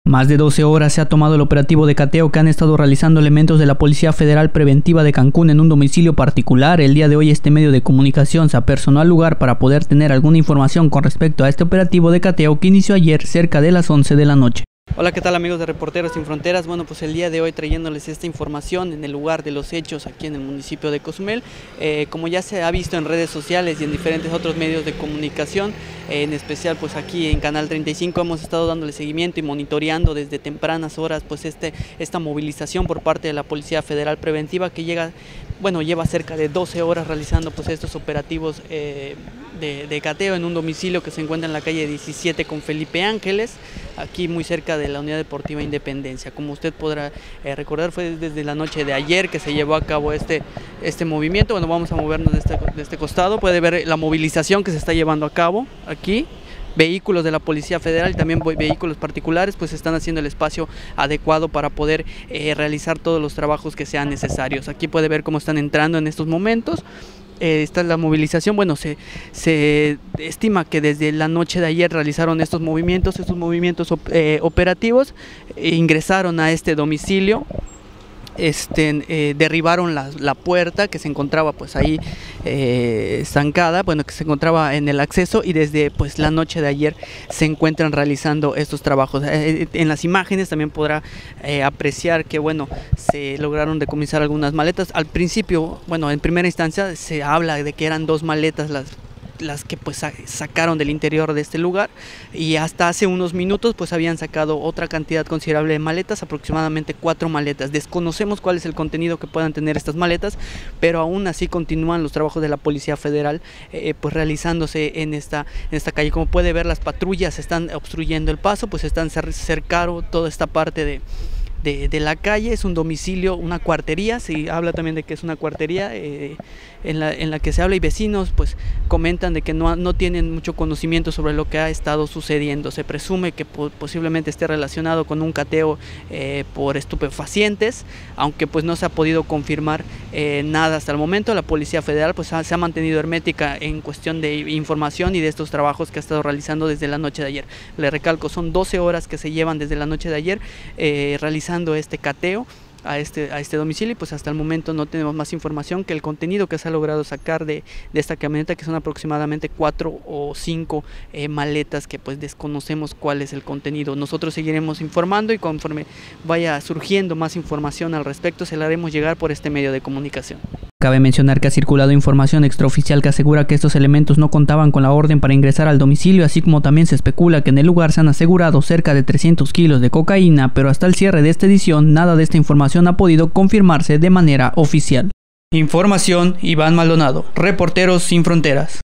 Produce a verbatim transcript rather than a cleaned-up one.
Más de doce horas se ha tomado el operativo de cateo que han estado realizando elementos de la Policía Federal Preventiva de Cancún en un domicilio particular. El día de hoy este medio de comunicación se apersonó al lugar para poder tener alguna información con respecto a este operativo de cateo que inició ayer cerca de las once de la noche. Hola, ¿qué tal amigos de Reporteros Sin Fronteras? Bueno, pues el día de hoy trayéndoles esta información en el lugar de los hechos aquí en el municipio de Cozumel. Eh, como ya se ha visto en redes sociales y en diferentes otros medios de comunicación, eh, en especial pues aquí en Canal treinta y cinco hemos estado dándole seguimiento y monitoreando desde tempranas horas pues este, esta movilización por parte de la Policía Federal Preventiva que llega, bueno, lleva cerca de doce horas realizando pues estos operativos eh, de, de cateo en un domicilio que se encuentra en la calle diecisiete con Felipe Ángeles, aquí muy cerca de la Unidad Deportiva Independencia. Como usted podrá eh, recordar, fue desde la noche de ayer que se llevó a cabo este, este movimiento. Bueno, vamos a movernos de este, de este costado, puede ver la movilización que se está llevando a cabo aquí. Vehículos de la Policía Federal y también vehículos particulares pues están haciendo el espacio adecuado para poder eh, realizar todos los trabajos que sean necesarios. Aquí puede ver cómo están entrando en estos momentos. Eh, esta es la movilización. Bueno, se, se estima que desde la noche de ayer realizaron estos movimientos, estos movimientos op eh, operativos, e ingresaron a este domicilio. Este, eh, derribaron la, la puerta que se encontraba pues ahí eh, estancada, bueno, que se encontraba en el acceso, y desde pues la noche de ayer se encuentran realizando estos trabajos. Eh, en las imágenes también podrá eh, apreciar que bueno, se lograron decomisar algunas maletas. Al principio, bueno, en primera instancia se habla de que eran dos maletas las las que pues sacaron del interior de este lugar, y hasta hace unos minutos pues habían sacado otra cantidad considerable de maletas, aproximadamente cuatro maletas. Desconocemos cuál es el contenido que puedan tener estas maletas, pero aún así continúan los trabajos de la Policía Federal eh, pues realizándose en esta, en esta calle. Como puede ver, las patrullas están obstruyendo el paso, pues están cercando toda esta parte de De, de la calle. Es un domicilio, una cuartería, se habla también de que es una cuartería eh, en, la, en la que se habla, y vecinos pues comentan de que no, no tienen mucho conocimiento sobre lo que ha estado sucediendo. Se presume que po posiblemente esté relacionado con un cateo eh, por estupefacientes, aunque pues no se ha podido confirmar eh, nada hasta el momento. La Policía Federal pues ha, se ha mantenido hermética en cuestión de información y de estos trabajos que ha estado realizando desde la noche de ayer. Le recalco, son doce horas que se llevan desde la noche de ayer eh, realizando este cateo a este, a este domicilio, y pues hasta el momento no tenemos más información que el contenido que se ha logrado sacar de, de esta camioneta, que son aproximadamente cuatro o cinco eh, maletas que pues desconocemos cuál es el contenido. Nosotros seguiremos informando, y conforme vaya surgiendo más información al respecto se la haremos llegar por este medio de comunicación. Cabe mencionar que ha circulado información extraoficial que asegura que estos elementos no contaban con la orden para ingresar al domicilio, así como también se especula que en el lugar se han asegurado cerca de trescientos kilos de cocaína, pero hasta el cierre de esta edición nada de esta información ha podido confirmarse de manera oficial. Información: Iván Maldonado, Reporteros Sin Fronteras.